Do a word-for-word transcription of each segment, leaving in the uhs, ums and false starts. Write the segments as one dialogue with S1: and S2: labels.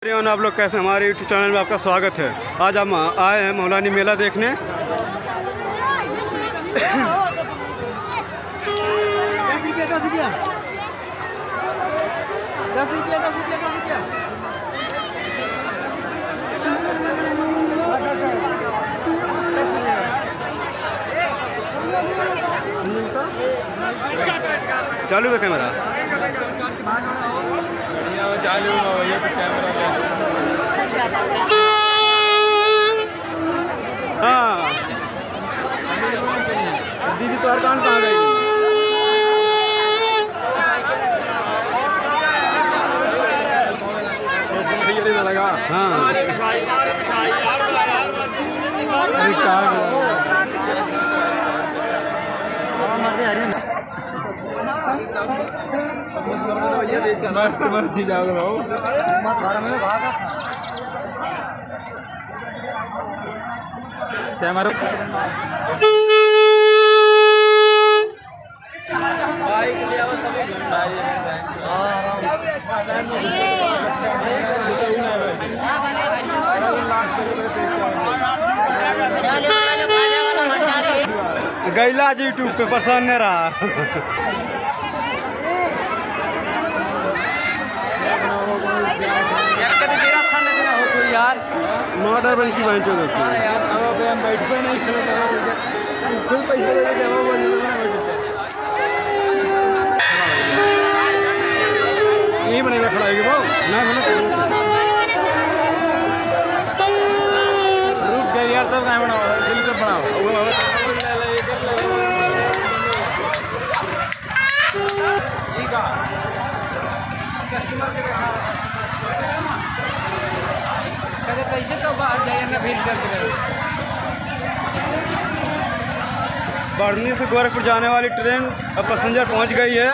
S1: Everyone, आप लोग कैसे? हमारे यूट्यूब चैनल में आपका स्वागत है। आज हम आए हैं मौलानी मेला देखने। चालू है कैमरा? चालू है कैमरा। हाँ दीदी तो हर कान कहाँ गई? लगा हाँ मस्त मस्त चीज आओगे भाऊ। कैमरा गैला यूट्यूब पे पसंद नहीं रहा। यार मॉडर बन की बहन चो देखो हम बैठ पे नहीं यही बनेगा खड़ा है वो ना बने रुक गए यार तब कहाँ बनाओ दिल तब बनाओ कैसे तो बाहर जाइए ना भीड़ चलते रहे। बरनी से गोरखपुर जाने वाली ट्रेन अब पैसेंजर पहुंच गई है।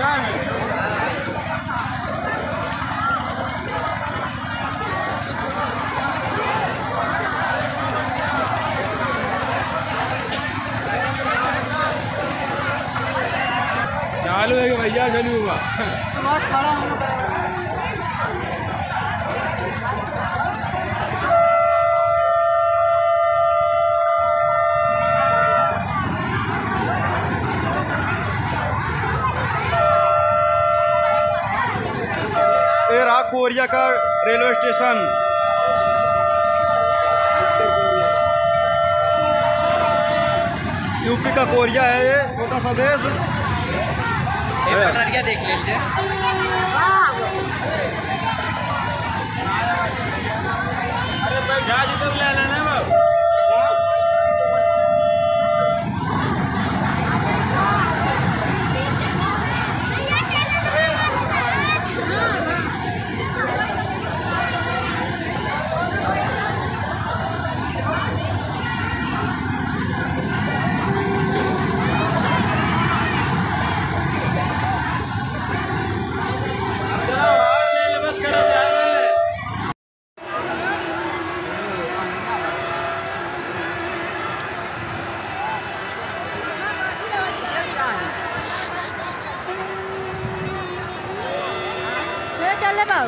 S1: चालू है भैया चालू हुआ ये रहा कोरिया का रेलवे स्टेशन। यूपी का कोरिया है ये छोटा सा देश। देख लीजिए अरे भाई जहाज इधर ले लेना बाबू।
S2: चले बाबू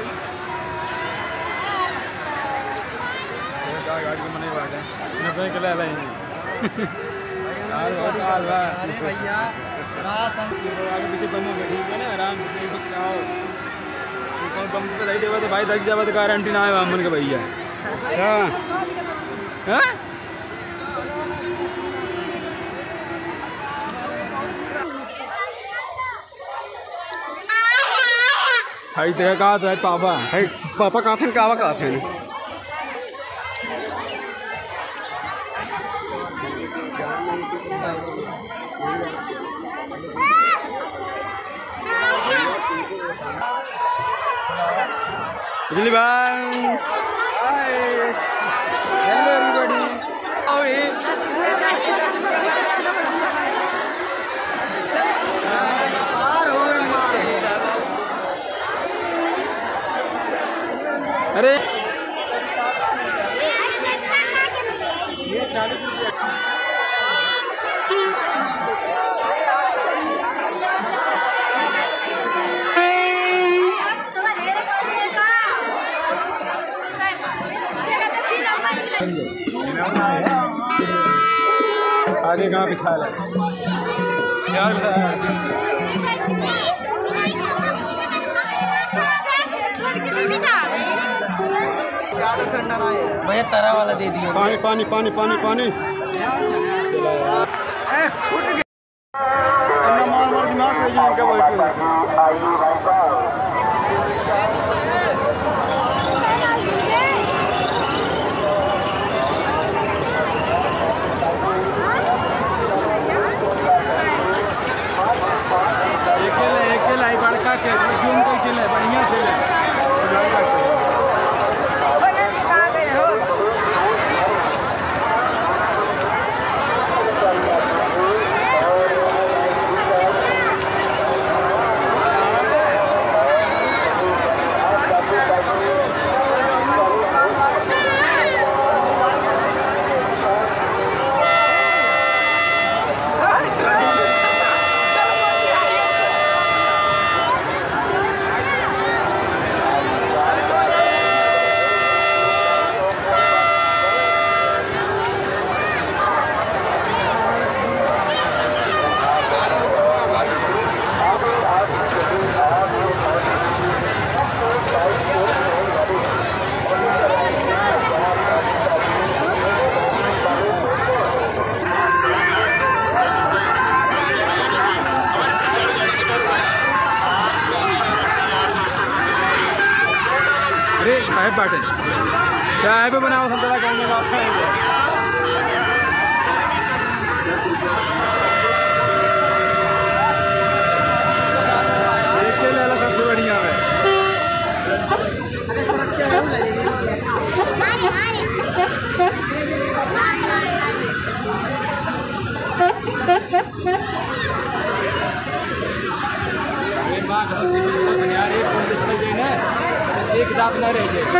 S1: गाड़ी को मने बात है न पे के ले ले यार बहुत हाल बा भैया रासन के आगे पीछे बम ठीक है ना आराम से देख सकते हो। कौन बम पे दे देबा तो भाई दग जाबा तो गारंटी ना है हमन के भैया। हां हां हाई देखा कहा था पापा हाई पापा कहा थे कावा कहा थे बिजली भाई हाय हेलो एवरीबॉडी ओए अरे ये चालू आगे कहाँ पिछा है यार
S3: भैया तरा वाला दे दियो।
S1: पानी पानी पानी पानी पानी मार मार दिमाग से इनका बड़का के जूम कोई खेले बढ़िया खेले अरे साहेब बाटे साहेब बनाओ संतरा करने का सबसे बढ़िया है एक दांत न रह जाए